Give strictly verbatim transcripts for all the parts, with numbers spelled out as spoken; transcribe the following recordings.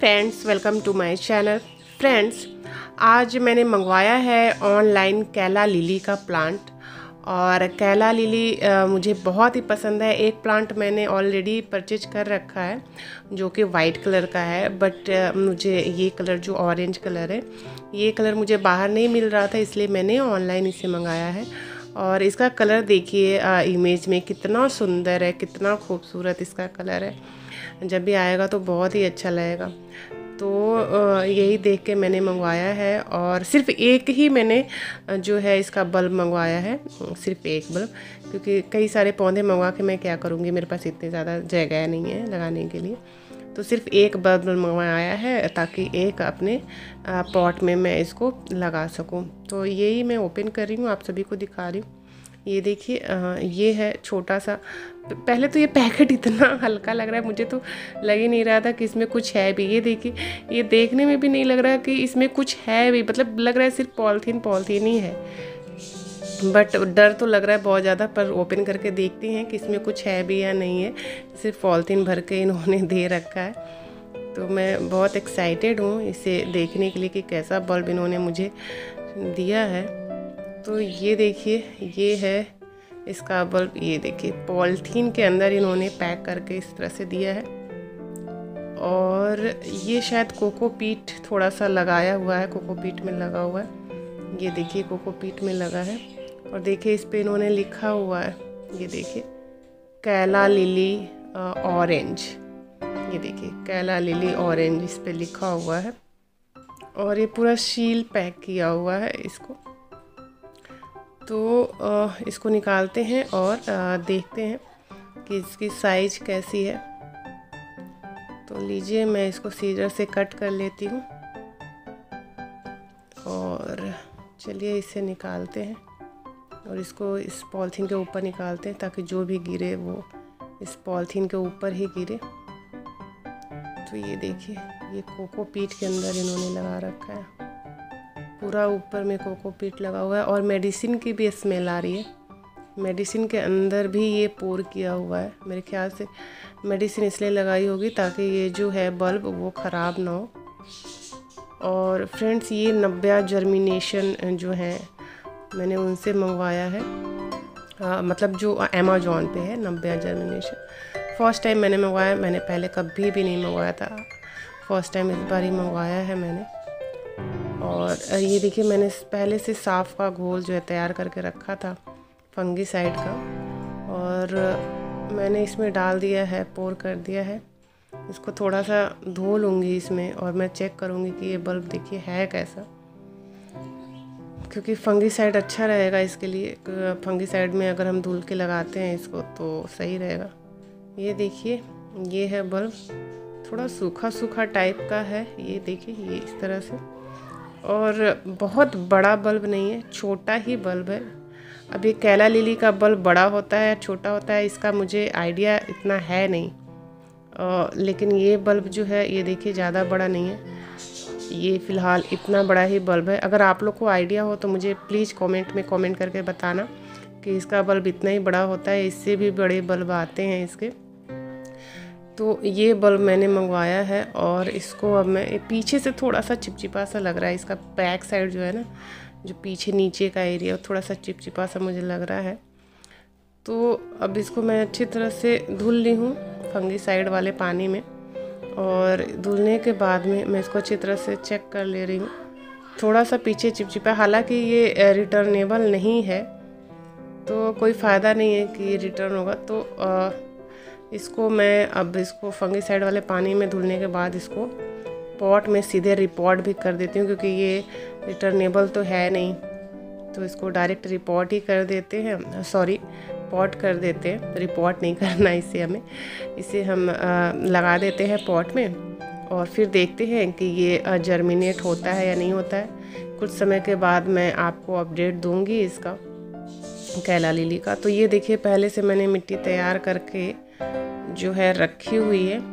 Friends, welcome to my channel. Friends, आज मैंने मंगवाया है ऑनलाइन कैला लिली का प्लांट। और कैला लिली आ, मुझे बहुत ही पसंद है। एक प्लांट मैंने ऑलरेडी परचेज कर रखा है जो कि वाइट कलर का है, बट आ, मुझे ये कलर जो ऑरेंज कलर है, ये कलर मुझे बाहर नहीं मिल रहा था, इसलिए मैंने ऑनलाइन इसे मंगाया है। और इसका कलर देखिए इमेज में कितना सुंदर है, कितना खूबसूरत इसका कलर है। जब भी आएगा तो बहुत ही अच्छा लगेगा। तो यही देख के मैंने मंगवाया है। और सिर्फ एक ही मैंने जो है इसका बल्ब मंगवाया है, सिर्फ एक बल्ब, क्योंकि कई सारे पौधे मंगवा के मैं क्या करूँगी, मेरे पास इतनी ज़्यादा जगह नहीं है लगाने के लिए। तो सिर्फ एक बल्ब मंगवाया है ताकि एक अपने पॉट में मैं इसको लगा सकूं। तो यही मैं ओपन कर रही हूँ, आप सभी को दिखा रही हूँ। ये देखिए, ये है छोटा सा। पहले तो ये पैकेट इतना हल्का लग रहा है, मुझे तो लग ही नहीं रहा था कि इसमें कुछ है भी। ये देखिए, ये देखने में भी नहीं लग रहा कि इसमें कुछ है भी, मतलब लग रहा है सिर्फ पॉलीथीन पॉलीथीन ही है। बट डर तो लग रहा है बहुत ज़्यादा, पर ओपन करके देखते हैं कि इसमें कुछ है भी या नहीं है। सिर्फ पॉलीथीन भर के इन्होंने दे रखा है। तो मैं बहुत एक्साइटेड हूँ इसे देखने के लिए कि कैसा बल्ब इन्होंने मुझे दिया है। तो ये देखिए, ये है इसका बल्ब। ये देखिए, पॉलीथीन के अंदर इन्होंने पैक करके इस तरह से दिया है। और ये शायद कोकोपीट थोड़ा सा लगाया हुआ है, कोकोपीट में लगा हुआ है। ये देखिए, कोकोपीट में लगा है। और देखिए इस पे इन्होंने लिखा हुआ है, ये देखिए, कैला लिली ऑरेंज। ये देखिए, कैला लिली ऑरेंज इस पे लिखा हुआ है। और ये पूरा सील पैक किया हुआ है इसको। तो आ, इसको निकालते हैं और आ, देखते हैं कि इसकी साइज कैसी है। तो लीजिए, मैं इसको सीजर से कट कर लेती हूँ। और चलिए इसे निकालते हैं और इसको इस पॉलीथीन के ऊपर निकालते हैं ताकि जो भी गिरे वो इस पॉलीथीन के ऊपर ही गिरे। तो ये देखिए, ये कोकोपीट के अंदर इन्होंने लगा रखा है। पूरा ऊपर में कोकोपीट लगा हुआ है। और मेडिसिन की भी स्मेल आ रही है। मेडिसिन के अंदर भी ये पोर किया हुआ है। मेरे ख्याल से मेडिसिन इसलिए लगाई होगी ताकि ये जो है बल्ब वो ख़राब ना हो। और फ्रेंड्स, ये नब्बे जर्मिनेशन जो है मैंने उनसे मंगवाया है, आ, मतलब जो अमेज़ॉन पे है, नब्बे जर्मिनेशन। फर्स्ट टाइम मैंने मंगवाया, मैंने पहले कभी भी नहीं मंगवाया था, फर्स्ट टाइम इस बार ही मंगवाया है मैंने। और ये देखिए, मैंने पहले से साफ़ का घोल जो है तैयार करके रखा था फंगीसाइड का, और मैंने इसमें डाल दिया है, पोर कर दिया है। इसको थोड़ा सा धो लूँगी इसमें और मैं चेक करूँगी कि ये बल्ब देखिए है कैसा, क्योंकि फंगीसाइड अच्छा रहेगा इसके लिए। फंगीसाइड में अगर हम धुल के लगाते हैं इसको तो सही रहेगा। ये देखिए, ये है बल्ब, थोड़ा सूखा सूखा टाइप का है। ये देखिए, ये इस तरह से। और बहुत बड़ा बल्ब नहीं है, छोटा ही बल्ब है। अब ये कैला लिली का बल्ब बड़ा होता है छोटा होता है, इसका मुझे आइडिया इतना है नहीं। आ, लेकिन ये बल्ब जो है, ये देखिए, ज़्यादा बड़ा नहीं है। ये फ़िलहाल इतना बड़ा ही बल्ब है। अगर आप लोग को आइडिया हो तो मुझे प्लीज़ कमेंट में कमेंट करके बताना कि इसका बल्ब इतना ही बड़ा होता है, इससे भी बड़े बल्ब आते हैं इसके। तो ये बल्ब मैंने मंगवाया है। और इसको अब मैं, पीछे से थोड़ा सा चिपचिपा सा लग रहा है, इसका बैक साइड जो है ना, जो पीछे नीचे का एरिया, थोड़ा सा चिपचिपा सा मुझे लग रहा है। तो अब इसको मैं अच्छी तरह से धुल ली हूँ फंगीसाइड वाले पानी में। और धुलने के बाद में मैं इसको अच्छी तरह से चेक कर ले रही हूँ। थोड़ा सा पीछे चिपचिपा, हालांकि ये रिटर्नेबल नहीं है तो कोई फ़ायदा नहीं है कि ये रिटर्न होगा। तो आ, इसको मैं अब इसको फंगीसाइड वाले पानी में धुलने के बाद इसको पॉट में सीधे रिपोर्ट भी कर देती हूँ, क्योंकि ये रिटर्नेबल तो है नहीं। तो इसको डायरेक्ट रिपोर्ट ही कर देते हैं, सॉरी पॉट कर देते हैं, रिपोर्ट नहीं करना इसे हमें। इसे हम आ, लगा देते हैं पॉट में और फिर देखते हैं कि ये जर्मिनेट होता है या नहीं होता है। कुछ समय के बाद मैं आपको अपडेट दूंगी इसका, कैला लिली का। तो ये देखिए, पहले से मैंने मिट्टी तैयार करके जो है रखी हुई है।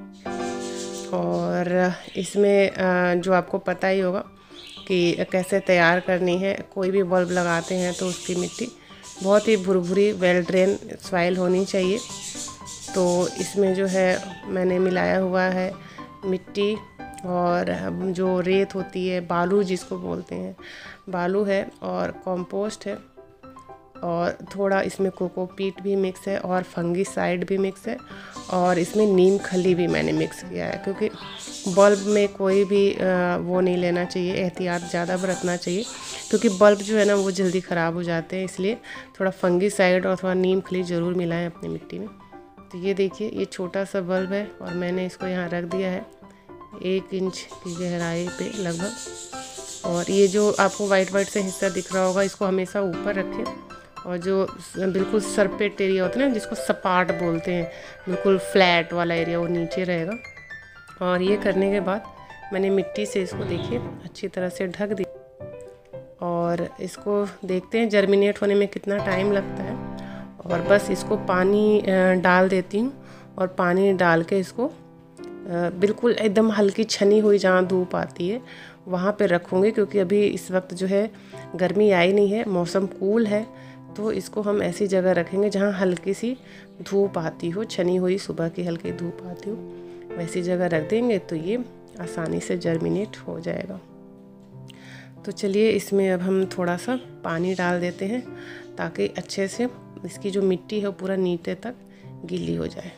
और इसमें जो आपको पता ही होगा कि कैसे तैयार करनी है। कोई भी बल्ब लगाते हैं तो उसकी मिट्टी बहुत ही भुरभुरी, वेल ड्रेन सॉइल होनी चाहिए। तो इसमें जो है मैंने मिलाया हुआ है मिट्टी और जो रेत होती है, बालू जिसको बोलते हैं, बालू है, और कंपोस्ट है, और थोड़ा इसमें कोकोपीट भी मिक्स है, और फंगीसाइड भी मिक्स है, और इसमें नीम खली भी मैंने मिक्स किया है, क्योंकि बल्ब में कोई भी वो नहीं लेना चाहिए, एहतियात ज़्यादा बरतना चाहिए, क्योंकि बल्ब जो है ना वो जल्दी ख़राब हो जाते हैं। इसलिए थोड़ा फंगीसाइड और थोड़ा नीम खली ज़रूर मिलाएं अपनी मिट्टी में। तो ये देखिए, ये छोटा सा बल्ब है और मैंने इसको यहाँ रख दिया है एक इंच की गहराई पे लगभग। और ये जो आपको वाइट वाइट से हिस्सा दिख रहा होगा, इसको हमेशा ऊपर रखें, और जो बिल्कुल सरपेट एरिया होता है ना, जिसको सपाट बोलते हैं, बिल्कुल फ्लैट वाला एरिया, वो नीचे रहेगा। और ये करने के बाद मैंने मिट्टी से इसको देखिए अच्छी तरह से ढक दी, और इसको देखते हैं जर्मिनेट होने में कितना टाइम लगता है। और बस इसको पानी डाल देती हूँ, और पानी डाल के इसको बिल्कुल एकदम हल्की छनी हुई जहाँ धूप आती है वहाँ पे रखूँगी, क्योंकि अभी इस वक्त जो है गर्मी आई नहीं है, मौसम कूल है, तो इसको हम ऐसी जगह रखेंगे जहाँ हल्की सी धूप आती हो, छनी हुई सुबह की हल्की धूप आती हो, वैसी जगह रख देंगे तो ये आसानी से जर्मिनेट हो जाएगा। तो चलिए इसमें अब हम थोड़ा सा पानी डाल देते हैं, ताकि अच्छे से इसकी जो मिट्टी है पूरा नीचे तक गीली हो जाए।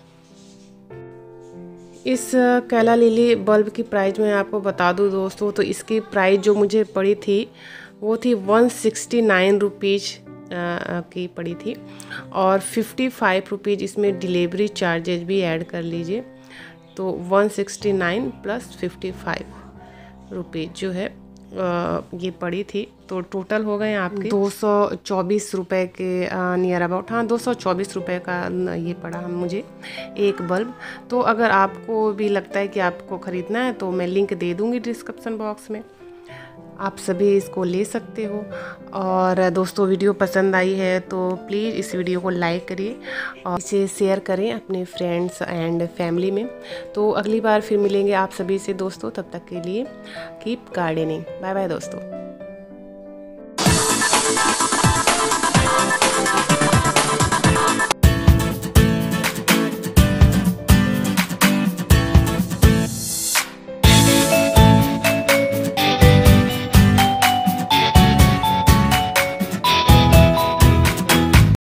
इस कैला लिली बल्ब की प्राइस मैं आपको बता दूं दोस्तों, तो इसकी प्राइस जो मुझे पड़ी थी वो थी वन सिक्सटी नाइन रुपीज़ की पड़ी थी, और फिफ्टी फाइव रुपीज़ इसमें डिलीवरी चार्जेज भी ऐड कर लीजिए, तो one sixty nine plus fifty five rupees जो है आ, ये पड़ी थी। तो टोटल हो गए आपके दो सौ चौबीस रुपये के नियर अबाउट, हाँ दो सौ चौबीस रुपये का ये पड़ा मुझे एक बल्ब। तो अगर आपको भी लगता है कि आपको ख़रीदना है तो मैं लिंक दे दूँगी डिस्क्रिप्शन बॉक्स में, आप सभी इसको ले सकते हो। और दोस्तों वीडियो पसंद आई है तो प्लीज़ इस वीडियो को लाइक करिए और इसे शेयर करें अपने फ्रेंड्स एंड फैमिली में। तो अगली बार फिर मिलेंगे आप सभी से दोस्तों, तब तक के लिए कीप गार्डनिंग। बाय बाय दोस्तों।